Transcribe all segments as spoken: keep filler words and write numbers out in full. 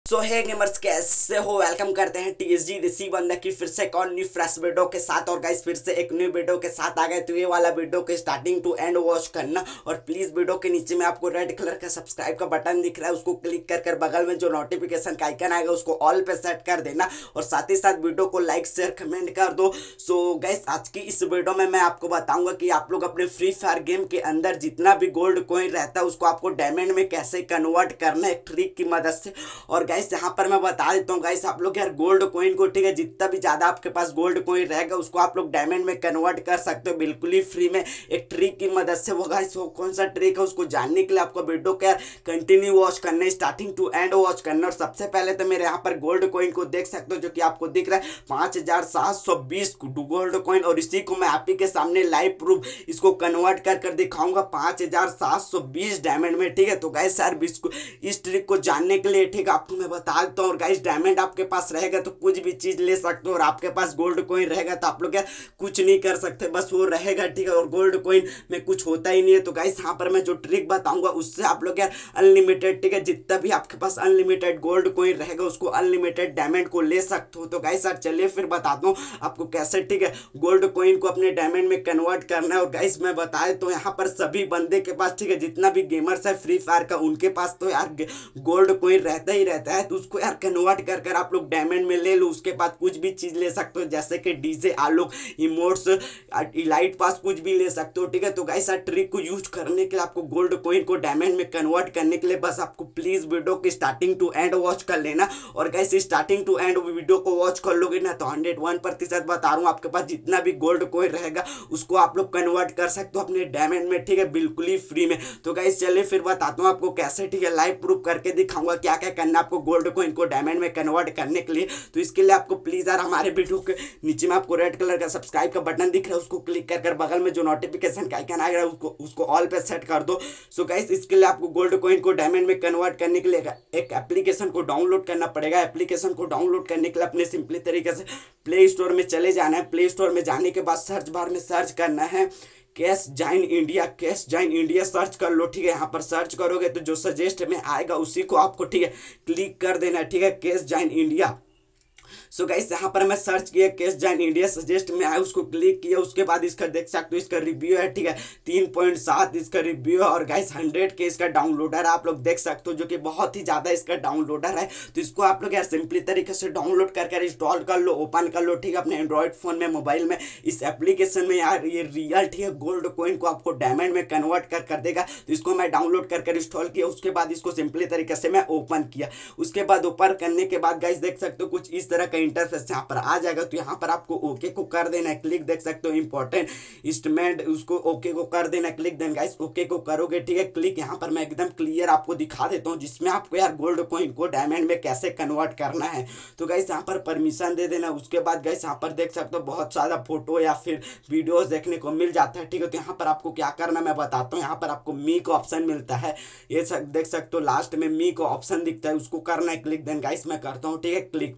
सो हे gamers, कैसे हो? Welcome करते हैं टीएसजी देसी बंदा की फिर से एक और न्यू फ्रेश वीडियो के साथ। और गाइस फिर से एक न्यू वीडियो के साथ आ गए। तो ये वाला वीडियो के स्टार्टिंग टू एंड वॉच करना, और प्लीज वीडियो के नीचे में आपको रेड कलर का सब्सक्राइब का बटन दिख रहा है, उसको क्लिक कर कर बगल में जो नोटिफिकेशन का आइकन आएगा उसको ऑल पे सेट कर देना, और साथ ही साथ वीडियो को लाइक शेयर कमेंट कर दो। सो गाइस आज की इस वीडियो में मैं आपको बताऊंगा कि आप लोग अपने फ्री फायर गेम के अंदर जितना भी गोल्ड कॉइन रहता है उसको आपको डायमंड में कैसे कन्वर्ट करना है एक ट्रिक की मदद से। और गाइस यहाँ पर मैं बता देता हूँ गाइस, आप लोग यार गोल्ड कॉइन को, ठीक है, जितना भी ज्यादा आपके पास गोल्ड कॉइन रहेगा उसको आप लोग डायमंड में कन्वर्ट कर सकते हो बिल्कुल ही फ्री में एक ट्रिक की मदद से। वो गाइस वो कौन सा ट्रिक है उसको जानने के लिए आपको वीडियो को यार कंटिन्यू वॉच करना है, स्टार्टिंग टू एंड वॉच करना। और सबसे पहले तो मेरे यहाँ पर गोल्ड कॉइन को देख सकते हो जो कि आपको दिख रहा है पांच हजार सात सौ बीस गोल्ड कॉइन, और इसी को मैं आप ही के सामने लाइव प्रूफ इसको कन्वर्ट कर कर दिखाऊंगा पांच हजार सात सौ बीस डायमंड में, ठीक है। तो गाइस यार इस ट्रिक को जानने के लिए, ठीक है, आपको मैं बता देता हूँ। और गाइस डायमंड आपके पास रहेगा तो कुछ भी चीज ले सकते हो, और आपके पास गोल्ड कॉइन रहेगा तो आप लोग यार कुछ नहीं कर सकते, बस वो रहेगा, ठीक है। और गोल्ड कॉइन में कुछ होता ही नहीं है। तो गाइस यहाँ पर मैं जो ट्रिक बताऊंगा उससे आप लोग यार अनलिमिटेड, ठीक है, जितना भी आपके पास अनलिमिटेड गोल्ड कॉइन रहेगा उसको अनलिमिटेड डायमंड को ले सकते हो। तो गाइस यार चलिए फिर बताता हूँ आपको कैसे, ठीक है, गोल्ड कॉइन को अपने डायमंड में कन्वर्ट करना है। और गाइस मैं बताए तो यहाँ पर सभी बंदे के पास, ठीक है, जितना भी गेमर्स है फ्री फायर का उनके पास तो यार गोल्ड कॉइन रहता ही रहता है। तो उसको यार कन्वर्ट कर कर आप लोग डायमंड में ले लो, उसके बाद कुछ भी चीज ले सकते हो जैसे कि DJ Alok emotes elite pass कुछ भी ले सकते हो, ठीक है। तो गाइस यार ट्रिक को यूज करने के लिए आपको गोल्ड कॉइन को डायमंड में कन्वर्ट करने के लिए बस आपको प्लीज वीडियो की स्टार्टिंग टू एंड वॉच कर लेना। और guys starting to end video को वॉच कर लोगे ना तो हंड्रेड वन प्रतिशत बता रहा हूँ आपके पास जितना भी गोल्ड कॉइन रहेगा उसको आप लोग कन्वर्ट कर सकते हो अपने डायमंड में, ठीक है, बिल्कुल ही फ्री में। तो गाइस चलिए फिर बताता हूँ आपको कैसे, ठीक है, लाइव प्रूफ करके दिखाऊंगा क्या क्या करना आपको गोल्ड कॉइन को डायमंड में कन्वर्ट करने के लिए। तो इसके लिए आपको प्लीज यार हमारे वीडियो के नीचे में आपको रेड कलर का सब्सक्राइब का बटन दिख रहा है, उसको क्लिक कर कर बगल में जो नोटिफिकेशन का आइकन आएगा उसको उसको ऑल पे सेट कर दो। सो गाइस इसके लिए आपको गोल्ड कॉइन को डायमंड में कन्वर्ट करने के लिए एक एप्लीकेशन को डाउनलोड करना पड़ेगा। एप्लीकेशन को डाउनलोड करने के लिए अपने सिंपली तरीके से प्ले स्टोर में चले जाना है। प्ले स्टोर में जाने के बाद सर्च बार में सर्च करना है cash join India, cash join India search कर लो, ठीक है। यहाँ पर सर्च करोगे तो जो सजेस्ट में आएगा उसी को आपको, ठीक है, क्लिक कर देना है, ठीक है, cash join India. So guys यहाँ पर मैं सर्च किया कैश जॉइन इंडिया, सजेस्ट में आया उसको क्लिक किया। उसके बाद इसका देख सकते हो इसका रिव्यू है, ठीक है, तीन पॉइंट सात इसका रिव्यू है। और गाइस हंड्रेड के इसका डाउनलोडर आप लोग देख सकते हो जो कि बहुत ही ज्यादा इसका डाउनलोडर है। तो इसको आप लोग यार सिंपली तरीके से डाउनलोड करके इंस्टॉल कर लो, ओपन कर लो, ठीक है, अपने एंड्रॉइड फोन में, मोबाइल में। इस एप्लीकेशन में यार ये रियल, ठीक है, गोल्ड कॉइन को आपको डायमंड में कन्वर्ट कर कर देगा। तो इसको मैं डाउनलोड कर इंस्टॉल किया, उसके बाद इसको सिंपली तरीके से मैं ओपन किया। उसके बाद ओपन करने के बाद गाइस देख सकते हो कुछ इस तरह का इंटरफेस यहाँ पर आ जाएगा। तो यहाँ पर आपको ओके को कर देना है क्लिक, देख सकते हो इंपॉर्टेंट इंस्ट्रूमेंट, उसको ओके को कर देना क्लिक। देन गाइस ओके को करोगे, ठीक है, क्लिक। यहाँ पर मैं एकदम क्लियर आपको दिखा देता हूँ जिसमें आपको यार गोल्ड कॉइन को डायमंड में कैसे कन्वर्ट करना है। तो गाइस यहाँ पर परमिशन दे देना। उसके बाद गाइस यहाँ पर देख सकते हो बहुत सारा फोटो या फिर वीडियोस देखने को मिल जाता है, ठीक है। तो यहाँ पर आपको क्या करना मैं बताता हूँ। यहाँ पर आपको मी का ऑप्शन मिलता है, ये देख सकते हो लास्ट में मी का ऑप्शन दिखता है, उसको करना है क्लिक। देन गाइस मैं करता हूँ, ठीक है, क्लिक।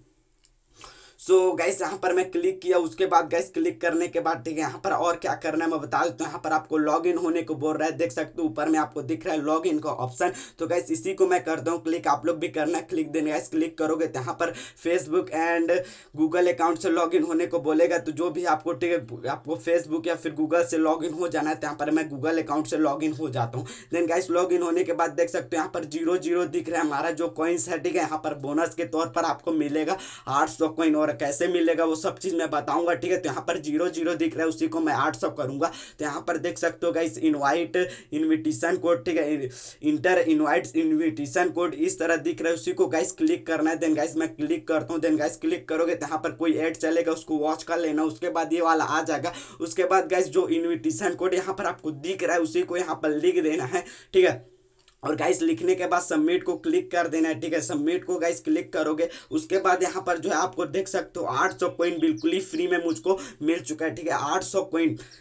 सो so, गाइस यहाँ पर मैं क्लिक किया। उसके बाद गाइस क्लिक करने के बाद, ठीक है, यहाँ पर और क्या करना है मैं बता देता हूँ। यहाँ पर आपको लॉग इन होने को बोल रहा है, देख सकते हो ऊपर में आपको दिख रहा है लॉग इन का ऑप्शन। तो गाइस इसी को मैं करता हूँ क्लिक, आप लोग भी करना है क्लिक। देना गाइस क्लिक करोगे तो यहाँ पर फेसबुक एंड गूगल अकाउंट से लॉग इन होने को बोलेगा। तो जो भी आपको, ठीक है, आपको फेसबुक या फिर गूगल से लॉग इन हो जाना है, तो यहाँ पर मैं गूगल अकाउंट से लॉग इन हो जाता हूँ। देन गाइस लॉग इन होने के बाद देख सकते हो यहाँ पर जीरो जीरो दिख रहा है हमारा जो कॉइन्स है, ठीक है। यहाँ पर बोनस के तौर पर आपको मिलेगा आठ सौ कॉइन, और कैसे मिलेगा वो सब चीज मैं बताऊंगा, ठीक है। तो यहाँ पर जीरो जीरो दिख रहा है, उसी को मैं आठ सौ करूंगा। तो यहाँ पर देख सकते हो गाइस इनवाइट इनविटेशन कोड, ठीक है, इंटर इनवाइट इनविटेशन कोड इस तरह दिख रहा है, उसी को गाइस क्लिक करना है। देन गाइस मैं क्लिक करता हूँ। देन गाइस क्लिक करोगे तो यहाँ पर कोई ऐड चलेगा, उसको वॉच कर लेना। उसके बाद ये वाला आ जाएगा। उसके बाद गाइस जो इनविटेशन कोड यहाँ पर आपको दिख रहा है उसी को यहाँ पर लिख देना है, ठीक है। और गाइस लिखने के बाद सबमिट को क्लिक कर देना है, ठीक है। सबमिट को गाइस क्लिक करोगे, उसके बाद यहाँ पर जो है आपको देख सकते हो आठ सौ कॉइन बिल्कुल ही फ्री में मुझको मिल चुका है, ठीक है, आठ सौ कॉइन।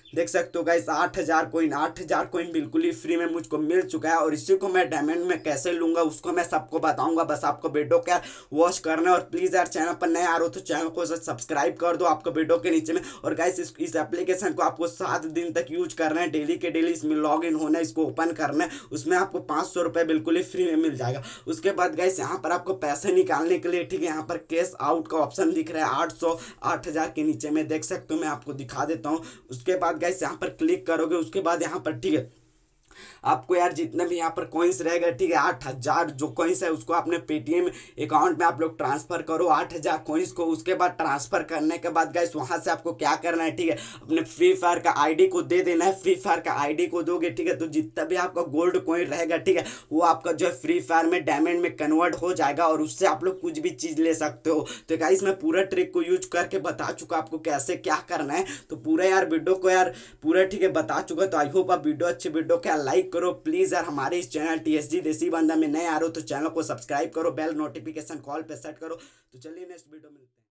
देख सकते हो गाइस आठ हजार कोइन आठ हजार कोइन बिल्कुल ही फ्री में मुझको मिल चुका है। और इसी को मैं डायमंड में कैसे लूंगा उसको मैं सबको बताऊंगा, बस आपको वीडियो को यार वॉच करना है। और प्लीज यार चैनल पर नए आ रहे हो तो चैनल को सब्सक्राइब कर दो आपको वीडियो के नीचे में। और गाइस इस, इस एप्लीकेशन को आपको सात दिन तक यूज करना है, डेली के डेली इसमें लॉग इन होना है, इसको ओपन करना है, उसमें आपको पाँच सौ रुपये बिल्कुल ही फ्री में मिल जाएगा। उसके बाद गाइस यहाँ पर आपको पैसे निकालने के लिए ठीक है यहाँ पर कैश आउट का ऑप्शन दिख रहा है आठ सौ आठ हजार के नीचे में, देख सकते हो, मैं आपको दिखा देता हूँ। उसके बाद गाइस यहाँ पर क्लिक करोगे, उसके बाद यहाँ पर ठीक है आपको यार जितने भी यहाँ पर कॉइन्स रहेगा ठीक है आठ हजार जो कॉइन्स है उसको अपने पेटीएम अकाउंट में आप लोग ट्रांसफर करो आठ हजार कॉइन्स को। उसके बाद ट्रांसफर करने के बाद गाइस वहां से आपको क्या करना है ठीक है अपने फ्री फायर का आईडी को दे देना है। फ्री फायर का आईडी को दोगे ठीक है तो जितना भी आपका गोल्ड कॉइन रहेगा ठीक है वो आपका जो है फ्री फायर में डायमंड में कन्वर्ट हो जाएगा और उससे आप लोग कुछ भी चीज ले सकते हो। तो गाइस मैं पूरा ट्रिक को यूज करके बता चुका आपको कैसे क्या करना है, तो पूरा यार वीडियो को यार पूरा ठीक है बता चुका। तो आई होप आप वीडियो अच्छी वीडियो को लाइक करो प्लीज यार। हमारे इस चैनल टीएसजी देसी बंदा में नए आ रहे हो तो चैनल को सब्सक्राइब करो, बेल नोटिफिकेशन कॉल पे सेट करो। तो चलिए नेक्स्ट वीडियो मिलते हैं।